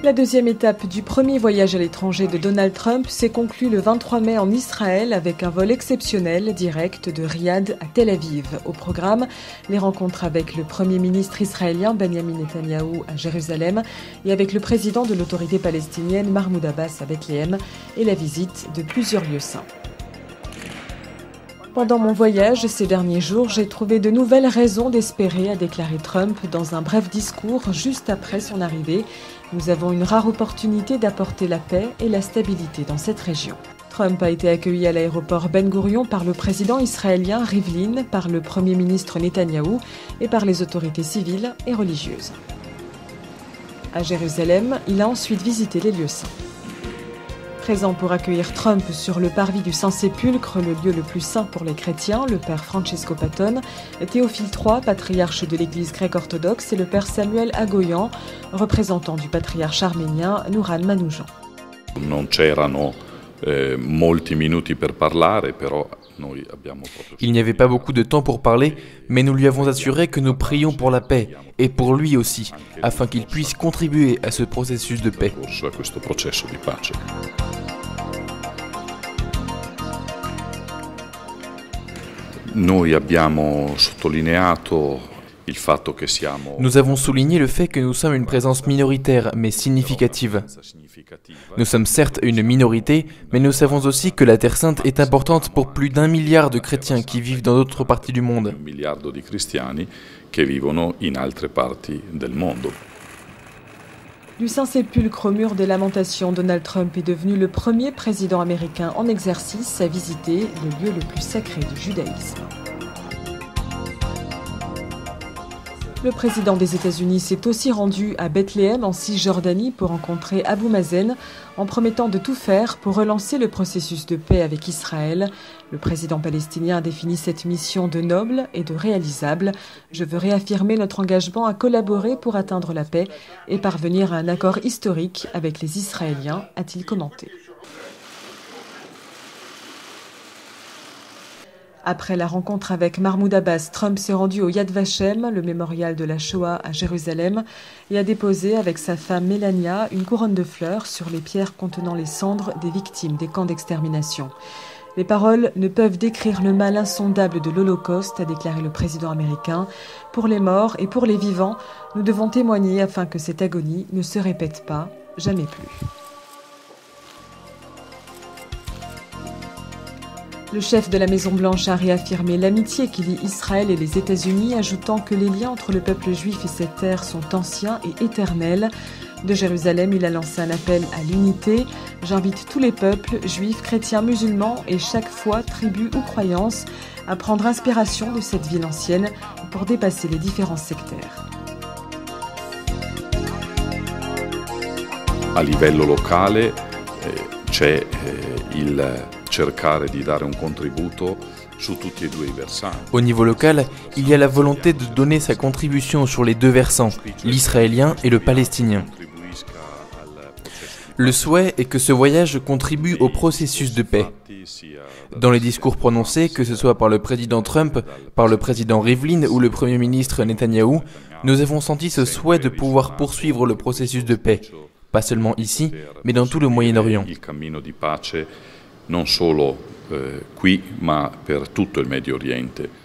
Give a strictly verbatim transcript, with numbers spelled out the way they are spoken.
La deuxième étape du premier voyage à l'étranger de Donald Trump s'est conclue le vingt-trois mai en Israël avec un vol exceptionnel direct de Riyad à Tel Aviv. Au programme, les rencontres avec le Premier ministre israélien Benjamin Netanyahou à Jérusalem et avec le président de l'autorité palestinienne Mahmoud Abbas à Bethléem et la visite de plusieurs lieux saints. Pendant mon voyage ces derniers jours, j'ai trouvé de nouvelles raisons d'espérer, a déclaré Trump dans un bref discours juste après son arrivée. Nous avons une rare opportunité d'apporter la paix et la stabilité dans cette région. Trump a été accueilli à l'aéroport Ben Gourion par le président israélien Rivlin, par le Premier ministre Netanyahou et par les autorités civiles et religieuses. À Jérusalem, il a ensuite visité les lieux saints. Présent pour accueillir Trump sur le parvis du Saint-Sépulcre, le lieu le plus saint pour les chrétiens, le père Francesco Patton, Théophile trois, patriarche de l'Église grecque orthodoxe, et le père Samuel Agoyan, représentant du patriarche arménien Nouran Manoujan. Non c'erano eh, molti minuti per parlare, però noi abbiamo proprio... Il n'y avait pas beaucoup de temps pour parler, mais nous lui avons assuré que nous prions pour la paix, et pour lui aussi, afin qu'il puisse contribuer à ce processus de paix. A questo processo di pace. Noi abbiamo sottolineato il fatto che siamo... Nous avons souligné le fait que nous sommes une présence minoritaire, mais significative. Nous sommes certes une minorité, mais nous savons aussi que la Terre Sainte est importante pour plus d'un milliard de chrétiens qui vivent dans d'autres parties du monde. Un miliardo di cristiani che vivono in altre parti del mondo. Du Saint-Sépulcre au mur des Lamentations, Donald Trump est devenu le premier président américain en exercice à visiter le lieu le plus sacré du judaïsme. Le président des États-Unis s'est aussi rendu à Bethléem en Cisjordanie pour rencontrer Abou Mazen en promettant de tout faire pour relancer le processus de paix avec Israël. Le président palestinien a défini cette mission de noble et de réalisable. Je veux réaffirmer notre engagement à collaborer pour atteindre la paix et parvenir à un accord historique avec les Israéliens, a-t-il commenté. Après la rencontre avec Mahmoud Abbas, Trump s'est rendu au Yad Vashem, le mémorial de la Shoah à Jérusalem, et a déposé avec sa femme Melania une couronne de fleurs sur les pierres contenant les cendres des victimes des camps d'extermination. Les paroles ne peuvent décrire le mal insondable de l'Holocauste, a déclaré le président américain. Pour les morts et pour les vivants, nous devons témoigner afin que cette agonie ne se répète pas, jamais plus. Le chef de la Maison-Blanche a réaffirmé l'amitié qui lie Israël et les États-Unis, ajoutant que les liens entre le peuple juif et cette terre sont anciens et éternels. De Jérusalem, il a lancé un appel à l'unité. J'invite tous les peuples, juifs, chrétiens, musulmans et chaque foi, tribu ou croyance, à prendre inspiration de cette ville ancienne pour dépasser les différences sectaires. A livello locale eh, c'è eh, il cercare di dare un contributo su tutti e due i versanti. Au niveau local, il y a la volonté de donner sa contribution sur les deux versants, l'israélien et le palestinien. Le souhait est que ce voyage contribue au processus de paix. Dans les discours prononcés, que ce soit par le président Trump, par le président Rivlin ou le premier ministre Netanyahou, nous avons senti ce souhait de pouvoir poursuivre le processus de paix, pas seulement ici, mais dans tout le Moyen-Orient. Non solo eh, qui, ma per tutto il Medio Oriente.